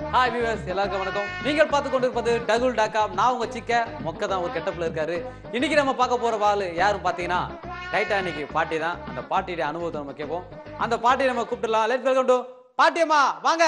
Hi viewers, எல்லாருக்கும் வணக்கம். நீங்கள் பார்த்து கொண்டிருப்பது டகுல் டாக்கா. நான் உங்க சிக்க மொக்க தான் ஒரு கெட்டப்ல இருக்காரு. இன்னைக்கு நம்ம பார்க்க போற ஆளு யாரும் பார்த்தீங்கன்னா டைட்டானிக் பாட்டி தான். அந்த பாட்டியோட அனுபவத்தை நம்ம கேட்போம். அந்த பாட்டியை நம்ம கூப்பிடலாம். லெட்ஸ் வெல்கம் டு பாட்டியம்மா, வாங்க.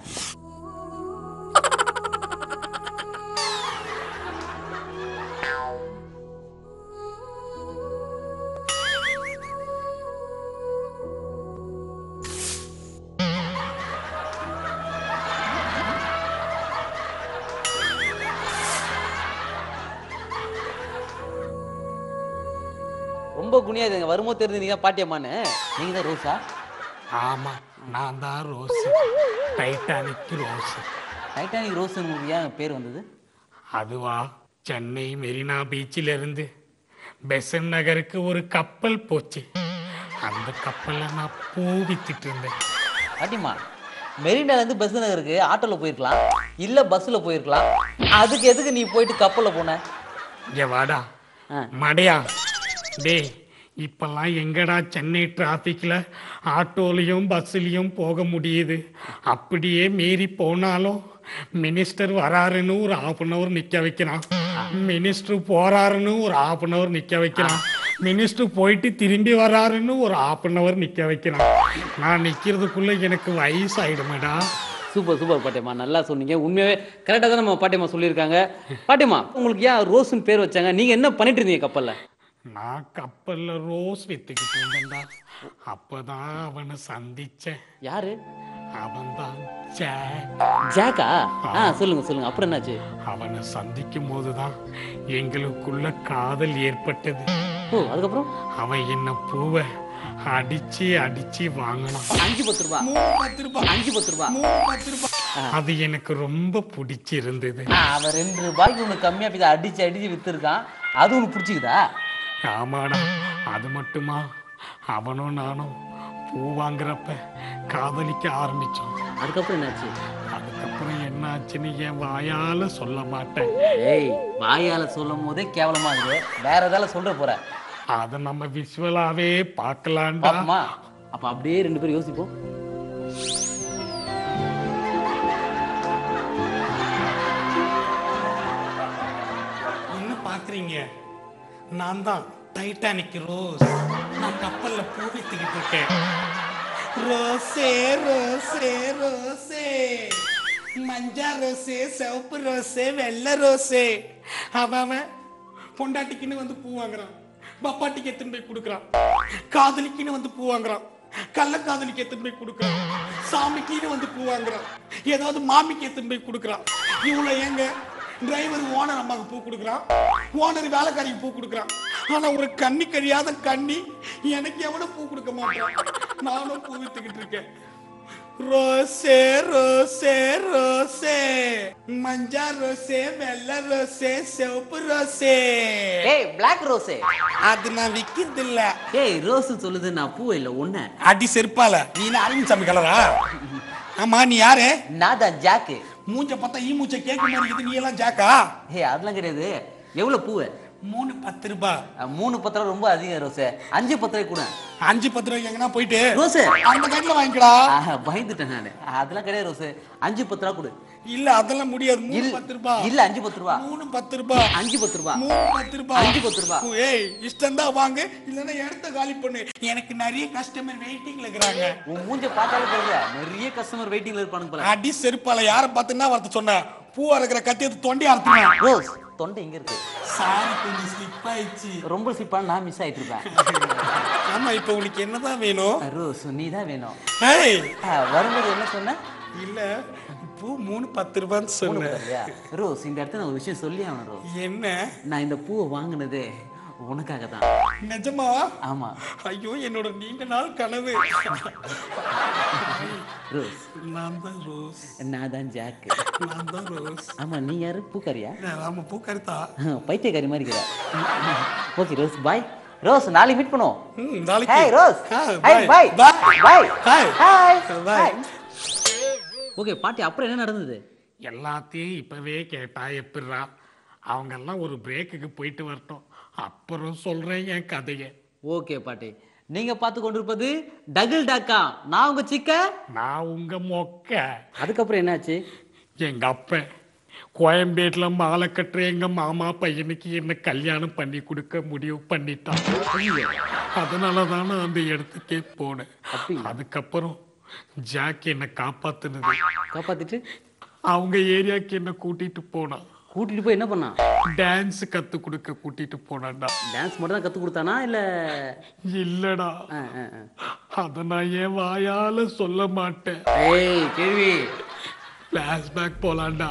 ரொம்ப குனியாதுங்க, வரும்போது தெரிஞ்சுங்க பாட்டியம்மான்னு. நீங்க தான் ரோஸா? ஆமா, நான் தான் Rose. Titanic Rose. Titanic Rose ஏன் பேர் வந்தது? அதுவா, சென்னை மெரினா பீச்சில் இருந்து பெசன் நகருக்கு ஒரு கப்பல் போச்சு. அந்த கப்பல்ல நான் பூ வித்துட்டு இருந்தேன். பாட்டியம்மா, மெரினால இருந்து பெசன் நகருக்கு ஆட்டோல போயிருக்கலாம், இல்ல பஸ்ல போயிருக்கலாம். அதுக்கு எதுக்கு நீ போயிட்டு கப்பல்ல போன? இங்க வாடா மடையா. டேய், இப்பெல்லாம் எங்கடா சென்னை டிராஃபிக்ல ஆட்டோலையும் பஸ்லையும் போக முடியுது? அப்படியே மீறி போனாலும் மினிஸ்டர் வராருன்னு ஒரு 1/2 hour நிக்க வைக்கிறான், மினிஸ்டர் போறாருன்னு ஒரு 1/2 hour நிக்க வைக்கிறான், மினிஸ்டர் போயிட்டு திரும்பி வராருன்னு ஒரு 1/2 hour நிக்க வைக்கிறான். நான் நிக்கிறதுக்குள்ள எனக்கு வயசாயிடுமேடா. சூப்பர் சூப்பர் பாட்டியம்மா, நல்லா சொன்னீங்க. உண்மையாவே கரெக்டாக தான் நம்ம பாட்டியம்மா சொல்லியிருக்காங்க. பாட்டியம்மா, உங்களுக்கு ஏன் ரோஸ்ன்னு பேர் வச்சாங்க? நீங்க என்ன பண்ணிட்டு இருந்தீங்க கப்பல்ல? நான் கப்பல்ல ரோஸ் வித்துக்கிட்டு இருந்தேன்டா. அப்பதான் அவனை சந்திச்சேன். யாரு? அவன்தான் ஜாக். ஜாக்கா? சொல்லுங்க சொல்லுங்க, அப்புறம் என்னாச்சு? அவனை சந்திக்கும் போதுதான் எங்களுக்குள்ள காதல் ஏற்பட்டது. ஓ, அதுக்கப்புறம்? அவன் என்ன பூவை அடிச்சு அடிச்சு வாங்கினான். 5-10 ரூபா. 5-10 ரூபா. அது எனக்கு ரொம்ப பிடிச்சிருந்தது. அவன் 2 ரூபாய்க்கு உனக்கு கம்மியா போய் அடிச்சு அடிச்சு வித்துருக்கான், அது உனக்கு பிடிச்சிக்குதா? ஆமாடா. அது மட்டுமா, அவனும் நானும் பூ வாங்குறப்ப காதலிக்க ஆரம்பிச்சோம். அதுக்கப்புறம் என்னாச்சு? அதுக்கப்புறம் என்னாச்சுன்னு என் வாயால சொல்ல மாட்டேன். ஏய், வாயால சொல்லும் போதே கேவலமா இருக்கு, வேற ஏதாவது சொல்ற போற? அத நம்ம விஷுவலாவே பார்க்கலாம்டா. அப்ப அப்படியே 2 பேரும் யோசிப்போம். என்ன பாக்குறீங்க? நான் தான் டைட்டானிக் ரோஸ். நான் கப்பல்ல பூ வித்துக்கிட்டு இருக்கேன். ரோஸே ரோஸே ரோஸே, மஞ்சா ரோஸே, சிவப்பு ரோஸே, வெள்ளை ரோஸே. அவன் பொண்டாட்டிக்குன்னு வந்து பூ வாங்குறான், பப்பாட்டிக்கு எத்தனை போய் கொடுக்குறான், காதலிக்குன்னு வந்து பூ வாங்குறான், கள்ள காதலிக்கு எத்தனை போய் கொடுக்குறான், சாமிக்குன்னு வந்து பூ வாங்குறான், ஏதாவது மாமிக்கு எத்தனை போய் கொடுக்குறான். இவ்வளவு ஏங்க டிரைவர் ஓனர் அம்மாவுக்கு பூ கொடுக்குறான், ஓனர் வேலைக்காரிக்கு பூ கொடுக்குறான். ஆனா ஒரு கண்ணி கழியாத கண்ணி எனக்கு எவனும் பூ கொடுக்க மாட்டான். நானும் பூ வித்துக்கிட்டு இருக்கேன். ரோஸே ரோஸே ரோஸே, மஞ்சா ரோஸே, வெள்ளை ரோஸே, சிவப்பு ரோஸே. ஏய், பிளாக் ரோஸே. அது நான் விக்கிறது இல்ல. ஏய், ரோஸ் சொல்லுது, நான் பூ இல்ல ஒண்ணு. அடி செருப்பால. நீ அரவிந்த் சாமி கலரா? ஆமா, நீ யாரு? நான் தான் ஜாக்கு. மூஞ்ச பார்த்தா ஈ மூச்ச கேட்க மாதிரி இருக்குது. நீ எல்லாம் ஜாக்கா? ஏய், அதெல்லாம் கிடையாது. எவ்வளவு பூ? 3-10 ரூபாய். 3-10 ரூபா ரொம்ப அதிகம் ரோஸே. 5-10 ரூபாய் கூட. 5-10 ரூபாய்க்கு எங்கன்னா போயிட்டு ரோஸே அந்த கடையில வாங்கிக்கடா. பயந்துட்டேன் நானு. அதெல்லாம் கிடையாது ரோஸே. 5-10 ரூபா கொடு. இல்ல, அதெல்லாம் முடியாது. 3-10 ரூபாய். இல்ல, 5-10 ரூபா. 3-10 ரூபாய். 5-10 ரூபா. 3-10 ரூபாய். 5-10 ரூபா. ஏய், இஷ்டம் தான் வாங்க, இல்லன்னா இடத்த காலி பண்ணு. எனக்கு நிறைய கஸ்டமர் வெயிட்டிங்ல இருக்காங்க. உன் மூஞ்ச பார்த்தாலே தெரியல, நிறைய கஸ்டமர் வெயிட்டிங்ல இருப்பானுங்க போல. அடி செருப்பால. யார பார்த்தனா வரத சொன்ன? பூ அறுக்கிற கத்தி எடுத்து தொண்டி அறுத்துறேன். ரோஸ், தொண்டை எங்க இருக்கு? சாரி, கொஞ்சம் ஸ்லிப் ஆயிடுச்சு. ரொம்ப ஸ்லிப்பான நான் மிஸ் ஆயிட்டு இருப்பேன். ஆமா, இப்போ உனக்கு என்னதான் வேணும்? ரோஸ், நீ தான் வேணும். ஏய், வரும்போது என்ன சொன்ன? இல்ல, பூ 3-10 ரூபான்னு சொன்னேன். ரோஸ், இந்த இடத்துல நான் ஒரு விஷயம் சொல்லி ஆகணும் ரோஸ். என்ன? நான் இந்த பூவை வாங்கினதே உனக்காக தான். நிஜமா? ஆமா. ஐயோ, என்னோட நீண்ட நாள் கனவு. ரோஸ், நான் தான் ரோஸ். நான் தான் ஜாக். நான் தான் ரோஸ். ஆமா, நீ யாரு? பூக்காரியா? ஆமா, பூக்காரிதா. பைத்தியக்காரி மாதிரி இருக்கிற. Okay Rose, bye. ரோஸ், நாளைக்கு மீட் பண்ணுவோம். நாளைக்கு. Hi Rose. Hi, bye bye. Hi hi. Okay பாட்டி, அப்புறம் என்ன நடந்தது? எல்லாத்தையும் இப்பவே கேட்டா எப்படிரா? அவங்க எல்லாம் ஒரு பிரேக்குக்கு போயிட்டு வரட்டும், அப்புறம் சொல்றேன் என் கதையை. ஓகே பாட்டி, நீங்க பார்த்து கொண்டிருப்பது டகுல் டாக்கா. நான் உங்க சிக்க, நான் உங்க மொக்க. அதுக்கப்புறம் என்னாச்சு? எங்க அப்பன் கோயம்பேட்டில் மாலை கட்டுற எங்க மாமா பையனுக்கு என்ன கல்யாணம் பண்ணி கொடுக்க முடிவு பண்ணிட்டான். அதனால தான் நான் அந்த இடத்துக்கே போனேன். அதுக்கப்புறம் ஜாக் என்னை காப்பாத்திட்டு அவங்க ஏரியாவுக்கு என்ன கூட்டிட்டு போனான். கூட்டிட்டு போய் என்ன பண்ணா? டான்ஸ் கத்து கொடுக்க கூட்டிட்டு போனான்டா. டான்ஸ் மட்டும் தான் கத்து கொடுத்தானா இல்ல? இல்லடா, அத நான் என் வாயால சொல்ல மாட்டேன். ஏய் கேள்வி, பிளாஷ்பேக் போலான்டா.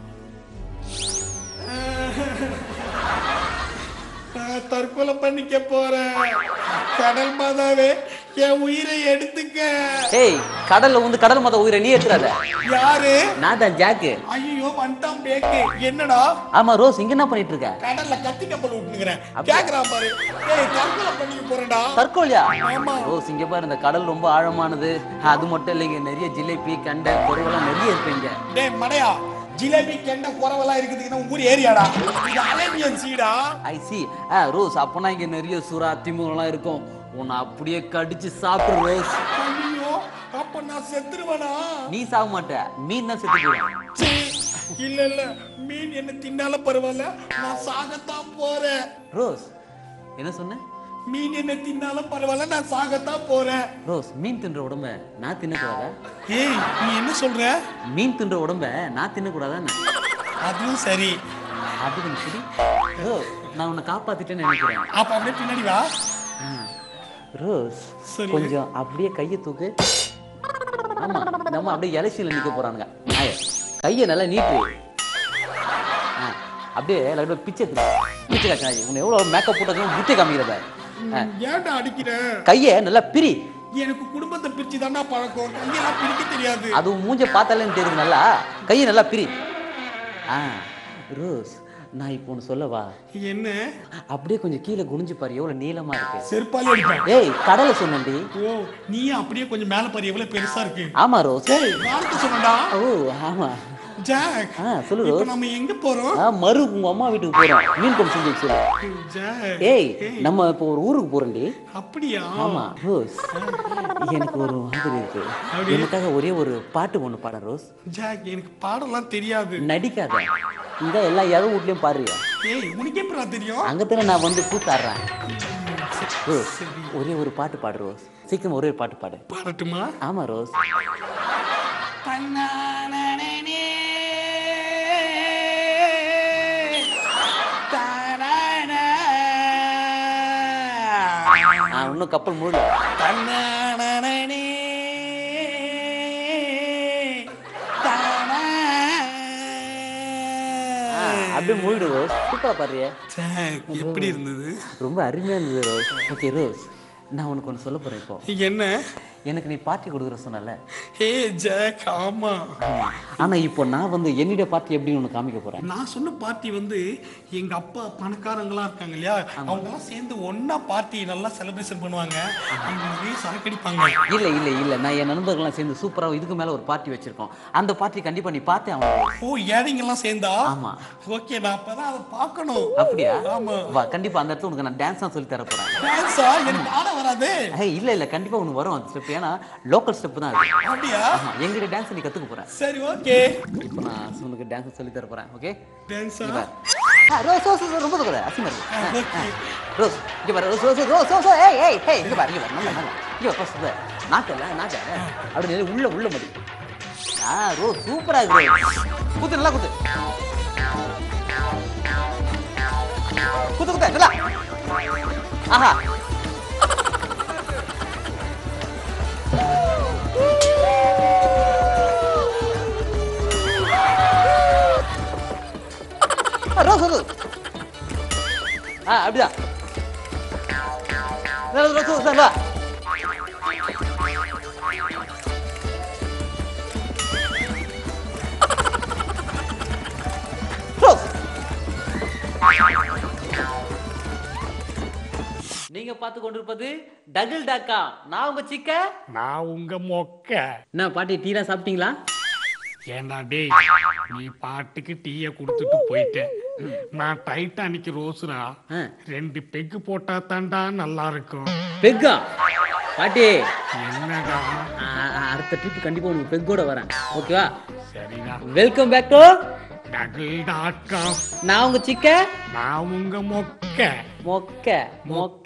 தற்கொலை பண்ணிக்க போறேன். கடல் மாதாவே என் உயிரை எடுத்துக்க. ஏய் கடல்ல வந்து கடல் மாதா உயிரை நீ எடுத்துறாத. யாரு? நான் தான் ஜாக்கு. ஐயோ வந்துட்டான் பேக்கு. என்னடா? ஆமா ரோஸ், இங்க என்ன பண்ணிட்டு இருக்க? கடல்ல கத்தி கப்பல் விட்டுனுக்குறேன். கேக்குறா பாரு. ஏய் தற்கொலை பண்ணிக்க போறேன்டா. தற்கொலையா? ஆமா ரோஸ், இங்க பாரு, இந்த கடல் ரொம்ப ஆழமானது. அது மட்டும் இல்லைங்க, நிறைய ஜிலேபி கண்டை பொருளெல்லாம் நிறைய இருப்பீங்க. டேய் மடையா, ஜிலேபி கெண்ட குறவெல்லாம் இருக்குதுன்னா ஊர் ஏரியாடா. இது அரேபியன் சீடா. I see. ரோஸ், அப்பனா இங்க நிறைய சுறா திமிங்கெல்லாம் இருக்கும். உன்னை அப்படியே கடிச்சு சாப்பிடு ரோஸ். ஐயோ, அப்ப நான் செத்துருவேனா? நீ சாக மாட்ட, மீன் தான் செத்து போயிடும். இல்ல இல்ல, மீன் என்ன தின்னால பரவாயில்ல, நான் சாகத்தான் போறேன். ரோஸ், என்ன சொன்ன? மீன் என்ன தின்னாலும் பரவாயில்ல, நான் சாகத்தான் போறேன். ரோஸ், மீன் தின்ற உடம்ப நான் தின்னக்கூடாதா? ஏய் நீ என்ன சொல்ற? மீன் தின்ற உடம்ப நான் தின்னக்கூடாதா? அதுவும் சரி. அப்படி சரி. ரோஸ், நான் உன்னை காப்பாத்திட்டேன்னு நினைக்கிறேன். அப்ப அப்படியே பின்னாடி வா. ரோஸ், கொஞ்சம் அப்படியே கையை தூக்கு. ஆமா, நம்ம அப்படியே எலெக்ஷன்ல நிக்க போறானுங்க. கையை நல்லா நீட்டு. அப்படியே பிச்சை பிச்சை காய்ச்சி. உன்னை எவ்வளவு மேக்கப் போட்டதும் புத்தி காமிக்கிறத. ஏன்டா அடிக்கிற? கையை நல்லா பிரி. எனக்கு குடும்பத்தை பிரிச்சு தாண்டா பழக்கம். கையெல்லாம் பிரிக்க தெரியாது. அது மூஞ்ச பார்த்தாலே தெரியுது. நல்லா கையை நல்லா பிரி. ரோஸ், நான் இப்போ ஒன்று சொல்லவா? என்ன? அப்படியே கொஞ்சம் கீழே குனிஞ்சு பாரு, எவ்வளவு நீளமா இருக்கு. செருப்பாலே அடிப்பேன். ஏய் கடலை சொன்னேன்டி. ஓ, நீ அப்படியே கொஞ்சம் மேல பாரு, எவ்வளவு பெருசா இருக்கு. ஆமா ரோஸ். ஏய் வார்த்தை சொன்னடா. ஓ ஆமா ஜாக். சொல்லு ரோஸ். இப்போ நம்ம எங்க போறோம்? மறு உங்க அம்மா வீட்டுக்கு போறோம். மீன் கொண்டு செஞ்சு வச்சிரு. ஜாக். ஏய் நம்ம இப்போ ஒரு ஊருக்கு போறோம்டி. அப்படியா? ஆமா ரோஸ், எனக்கு ஒரு மாதிரி இருக்கு. எனக்காக ஒரே ஒரு பாட்டு ஒன்று பாட ரோஸ். ஜாக், எனக்கு பாடலாம் தெரியாது. நடிக்காத. இந்த எல்லா யாரும் வீட்லயும் பாருங்க. ஏய் உனக்கு எப்பறா தெரியும்? அங்கதானே நான் வந்து கூத்தாடுறேன். ரோஸ், ஒரே ஒரு பாட்டு பாடு ரோஸ். சீக்கிரம் ஒரே ஒரு பாட்டு பாடு. பாடட்டுமா? ஆமா ரோஸ். இன்னும் கப்பல் மூடு. அப்படியே மூடு ரோஸ். சூப்பரா பாரு. எப்படி இருந்தது? ரொம்ப அருமையா இருந்தது ரோஸ். ஓகே ரோஸ், நான் உனக்கு ஒன்று சொல்ல போறேன். இப்போ என்ன? எனக்கு நீ பார்ட்டி கொடுக்குற சொன்னல. Hey Jack. ஆமா. ஆனா இப்போ நான் வந்து என்னோட பார்ட்டி எப்படின்னு உனக்கு காமிக்க போறேன். நான் சொன்ன பார்ட்டி வந்து எங்க அப்பா பணக்காரங்களா இருக்காங்க இல்லையா, அவங்க எல்லாம் சேர்ந்து ஒண்ணா பார்ட்டி நல்லா செலிப்ரேஷன் பண்ணுவாங்க. அவங்க சரக்கடிப்பாங்க. இல்ல இல்ல இல்ல, நான் என் நண்பர்கள்லாம் சேர்ந்து சூப்பரா இதுக்கு மேல ஒரு பார்ட்டி வச்சிருக்கோம். அந்த பார்ட்டி கண்டிப்பா நீ பார்த்தே ஆகணும். ஓ, ஏடிங்க எல்லாம் சேர்ந்தா? ஆமா. ஓகே, நான் அப்பதான் அதை பார்க்கணும். அப்படியா? ஆமா. வா, கண்டிப்பா அந்த இடத்துல உனக்கு நான் டான்ஸ் தான் சொல்லி தர போறேன். டான்ஸா? எனக்கு ஆட வராது. இல்ல இல்ல, கண்டிப்பா உனக்கு வரும் அந்த ஸ்டெப். ஏன்னா லோக்கல் ஸ்டெப் தான் அது. அப்படியா? எங்க டான்ஸ் நீ கத்துக்க போற. சரி ஓகே. இப்போ நான் உனக்கு டான்ஸ் சொல்லி தர போறேன். ஓகே? டான்ஸா? ரோஸ் ரோஸ் ரொம்ப தூரம் அசிமா இருக்கு. ஓகே ரோஸ், இங்க பாரு. Rose Rose Rose Rose. ஏய் ஏய் ஏய், இங்க பாரு, இங்க பாரு. நல்லா நல்லா இங்க பாரு. ஃபர்ஸ்ட் நாக்கல நாக்க அப்படியே உள்ள மடி. ரோஸ் சூப்பரா இருக்கு. குத்து நல்லா குத்து. குத்து குத்து நல்லா. ஆஹா. Rose Rose. அப்படிதான். ரோஸ் ரோஸ் ரோஸ் வா. ரோஸ். நீங்க பார்த்து கொண்டிருப்பது டபுள் டாக்கா. நான் உங்க சிக்க. நான் உங்க மொக்க. என்ன பாட்டி, டீலாம் சாப்பிட்டீங்களா? ஏண்டா டேய், நீ பாட்டுக்கு டீய குடுத்துட்டு போயிட்ட. நான் டைட்டானிக் ரோஸ்ரா. 2 பெக்கு போட்டா தாண்டா நல்லா இருக்கும். பெக்கா? பாட்டி என்னடா? அடுத்த ட்ரிப் கண்டிப்பா உனக்கு பெக்கோட வரேன். ஓகேவா? சரிதான். Welcome back to double.com. நான் உங்க சிக்க நான் உங்க மொக்க மொக்க மொக்க.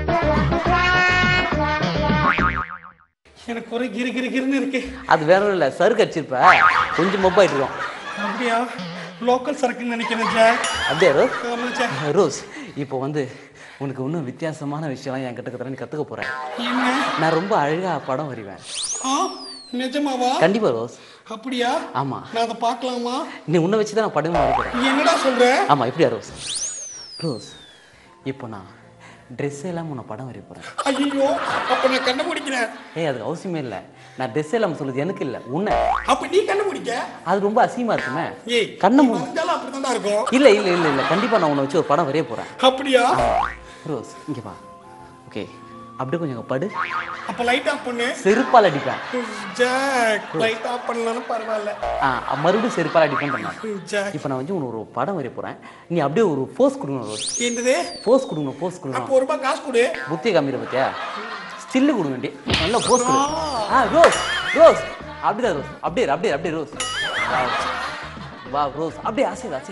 எனக்கு ஒரு கிருன்னு இருக்கு. அது வேற இல்ல, சருக்கு அடிச்சிருப்ப கொஞ்சம் மொப்பாயிட்டு இருக்கோம். அப்படியா? லோக்கல் சரக்குன்னு நினைக்கிறேன் ஜாக். அப்படியே ரோஸ்? ஆமா ஜாக். ரோஸ், இப்போ வந்து உனக்கு இன்னும் வித்தியாசமான விஷயம்லாம் என் கிட்ட நீ கற்றுக்க போகிறேன். என்ன? நான் ரொம்ப அழகாக படம் வரைவேன். நிஜமாவா? கண்டிப்பாக ரோஸ். அப்படியா? ஆமாம். நான் அதை பார்க்கலாமா? நீ உன்னை வச்சு தான் நான் படமே வரைக்கிறேன். என்னடா சொல்ற? ஆமாம். எப்படியா ரோஸ்? ரோஸ், இப்போ நான் ட்ரெஸ் எல்லாம் உன்னை படம் வரைய போகிறேன். ஐயோ, அப்போ நான் கண்டுபிடிக்கிறேன். அதுக்கு அவசியமே இல்லை. நான் ட்ரெஸ் எல்லாம் சொல்லுது எனக்கு இல்லை, உன்னை. அப்போ நீ கண்டுபிடிக்க? அது ரொம்ப அசிங்கமா இருக்குமே. கண்ணு மூஞ்சால அப்படிதான் இருக்கும். இல்லை இல்லை இல்லை இல்லை, கண்டிப்பாக நான் உன்னை வச்சு ஒரு படம் வரைய போகிறேன். அப்படியா? ரோஸ், இங்கே வா. ஓகே, அப்படியே கொஞ்சம் படு. அப்ப லைட் ஆஃப் பண்ணு. செருப்பால் அடிப்பேன். ஜாக், லைட் ஆஃப் பண்ணலனா பரவாயில்லை. மறுபடியும் செருப்பால் அடிப்பேன் பண்ணேன். ஜாக், இப்போ நான் வந்து ஒரு படம் வரைய போறேன். நீ அப்படியே ஒரு போஸ் கொடுக்கணும் ரோஸ். என்னது? போஸ் கொடுக்கணும், போஸ் கொடுக்கணும். அப்போ ரூபாய் காசு கொடு. புத்தி காமிர பத்தியா? ஸ்டில் கொடுங்கண்டி. நல்ல போஸ் கொடு. ரோஸ் ரோஸ், அப்படியே ரோஸ், அப்படியே அப்படியே அப்படியே ரோஸ். வா ரோஸ், அப்படியே ஆசை ஆசை.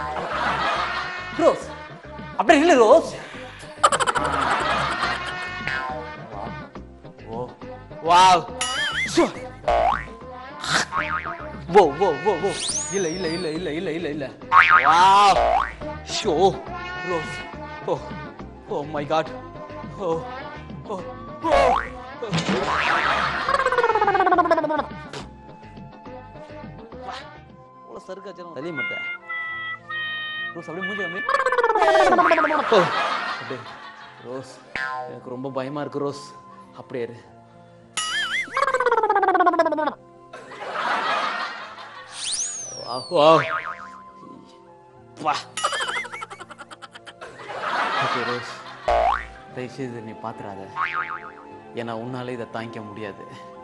ரோஸ், அப்படியே இல்லை ரோஸ். வாவ், வோ வோ வோ வோ, இல்ல இல்ல இல்ல இல்ல இல்ல இல்ல இல்ல. Wow, show Rose. Oh oh my God. Oh oh oh. Oh சர்க்கா ஜனம் தலி மட்ட. ரோஸ் அப்படியே மூஞ்சி காமி. ஓ அப்படியே ரோஸ், எனக்கு ரொம்ப பயமா இருக்கு ரோஸ். அப்படியே இரு. Wow. Okay, ரோஸ், தயவுசெய்து நீ பாத்துறாத. ஏன்னா உன்னால இதை தாங்கிக்க முடியாது.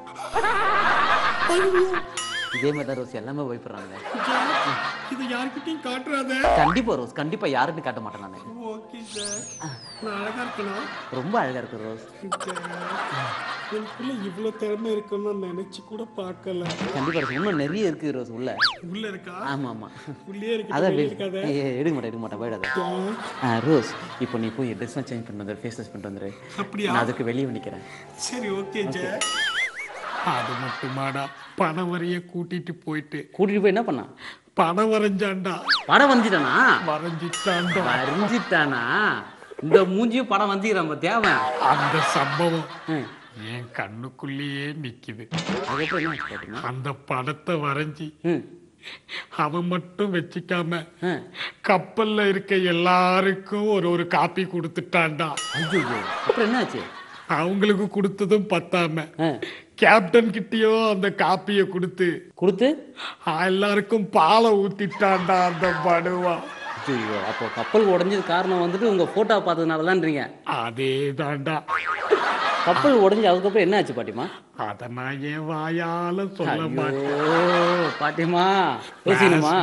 இதே மாதிரி தான் ரோஸ் எல்லாமே பயப்படுறாங்க. இது யார்கிட்டயும் காட்டுறாத. கண்டிப்பா ரோஸ், கண்டிப்பா யாருன்னு காட்ட மாட்டேன் நானு. Okay sir. நான் அழகா இருக்கணும். ரொம்ப அழகா இருக்கு ரோஸ். எனக்குள்ள இவ்வளவு திறமை இருக்குன்னு நினைச்சு கூட பார்க்கல. கண்டிப்பா ரோஸ், இன்னும் நிறைய இருக்கு ரோஸ். உள்ள இருக்கா? ஆமா ஆமா, உள்ளே இருக்கு. அதான் எடுக்க மாட்டேன் போயிடாத. ரோஸ், இப்போ நீ போய் ட்ரெஸ் சேஞ்ச் பண்ணிட்டு வந்து ஃபேஸ் வாஷ் பண்ணிட்டு வந்துரு. அப்படியா? நான் அதுக்கு வெளியே நிக்கிறேன். சரி, ஓகே சார். அது மட்டுமாடா, பணம் வரைய கூட்டிட்டு போய் என்ன பண்ணா? படம் வரைஞ்சான்டா. படம் வரைஞ்சிட்டானா? வரைஞ்சிட்டானா? இந்த மூஞ்சியும் படம் வரைஞ்சிக்கிறான் பாத்தியா? அந்த சம்பவம் என் கண்ணுக்குள்ளேயே நிக்குது. அந்த படத்தை வரைஞ்சி அவன் மட்டும் வச்சுக்காம கப்பல்ல இருக்க எல்லாருக்கும் ஒரு காப்பி கொடுத்துட்டான்டா. அப்புறம் என்னாச்சு? அவங்களுக்கு கொடுத்ததும் பத்தாம கேப்டன் கிட்டயோ அந்த காப்பிய கொடுத்து எல்லாருக்கும் பாலை ஊத்திட்டான்டா அந்த படுவா. அப்போ கப்பல் உடைஞ்சது காரணம் வந்துட்டு உங்க போட்டோ பார்த்ததுனாலதான்றீங்க? அதே தாண்டா. கப்பல் உடைஞ்சு அதுக்கப்புறம் என்ன ஆச்சு பாட்டிமா? அத நான் என் வாயால சொல்ல மாட்டேன் பாட்டிமா. யோசிக்கணுமா?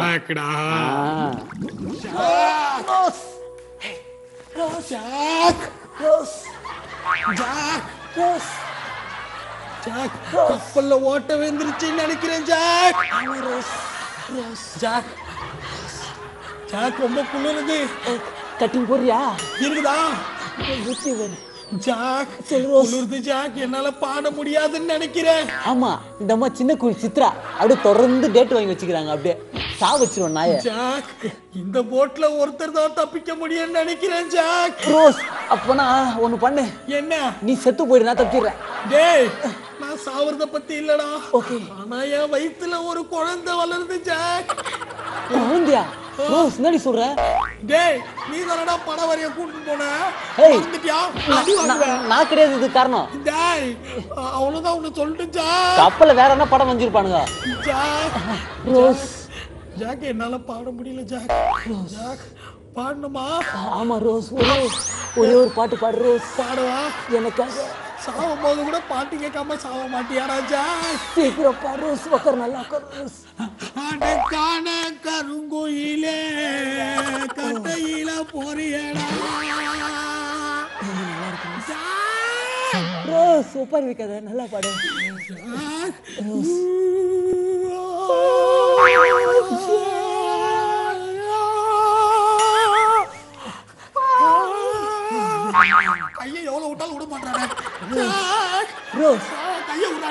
கப்பல்ல ஓட்ட வந்துருச்சுன்னு நினைக்கிறேன் ஜாக். ஜாக், ஜாக் ரொம்ப குளிருது. கட்டிங் போறியா? இருக்குதா? ஜாக் குளிருது ஜாக், என்னால பாட முடியாதுன்னு நினைக்கிறேன். ஆமா, இந்த அம்மா சின்ன குழி சித்ரா அப்படியே தொடர்ந்து டேட் வாங்கி வச்சுக்கிறாங்க. அப்படியே சா வச்சிருவோம் நாய. ஜாக், இந்த போட்ல ஒருத்தர் தான் தப்பிக்க முடியும்னு நினைக்கிறேன் ஜாக். ரோஸ், அப்பனா ஒண்ணு பண்ணு. என்ன? நீ செத்து போயிடு, நான் தப்பிக்கிறேன். டேய், நான் சாவறத பத்தி இல்லடா. ஓகே. ஆனா என் வயித்துல ஒரு குழந்தை வளருது ஜாக். குழந்தையா? ரோஸ், என்னடி சொல்ற? டேய், நீ தானடா படம் வரைய கூட்டிட்டு போன. வந்துட்டியா? நான் கிடையாது இது காரணம். டேய், அவ்வளவுதான் உன்னை சொல்லிட்டு ஜாக். கப்பல்ல வேற என்ன படம் வந்திருப்பானுங்க ஜாக். ரோஸ், ஜாக் என்னால பாட முடியல ஜாக். ஜாக், பாடணுமா? ஆமா ரோஸ், ஒரே ஒரு பாட்டு பாடு ரோஸ். பாடவா? எனக்காக. சாவும் போது கூட பாட்டு கேட்காம சாவ மாட்டியா ராஜா? சீக்கிரம் பாடு ரோஸ், உட்கார், நல்லா உட்கார் ரோஸ். அடக்கான கருங்குயிலே கட்டையில போறியடா. ரோஸ், ஒப்பாரி வைக்காத, நல்லா பாடு. ஜாக்.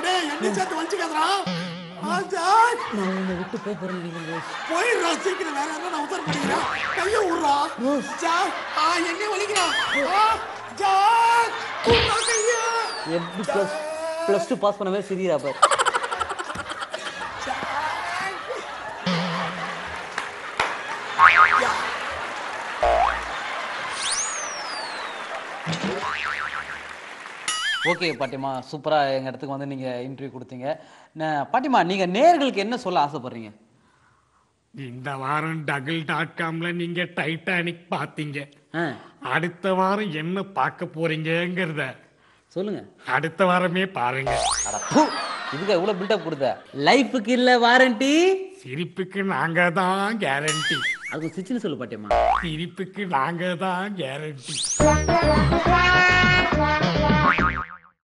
அடே என்ன சேர்த்து வச்சுக்காதடா ஜாக் நான் உன்னை விட்டு போய் போறேன் நீங்க போயிடுறா சீக்கிரம் வேற யாரும் நான் உத்தர பண்ணிக்கிறேன் கையை விடுறா ஜாக் என்ன வலிக்கிறா ஜாக் கையா எப்படி +2 பாஸ் பண்ணவே சிரியா பாரு ஓகே பாட்டிமா சூப்பரா எங்க இடத்துக்கு வந்து நீங்க இன்டர்வியூ கொடுத்தீங்க பாட்டிமா நீங்க நேயர்களுக்கு என்ன சொல்ல ஆசைப்படுறீங்க இந்த வாரம் double.comல நீங்க டைட்டானிக் பாத்தீங்க அடுத்த வாரம் என்ன பார்க்க போறீங்கங்கறத சொல்லுங்க அடுத்த வாரமே பாருங்க இதுக்கு இவ்வளவு பில்டப் கொடுத்த லைஃபுக்கு இல்ல வாரண்டி சிரிப்புக்கு நாங்க தான் கேரண்டி அது சிச்சின்னு சொல்லு பாட்டிமா சிரிப்புக்கு நாங்க தான் கேரண்டி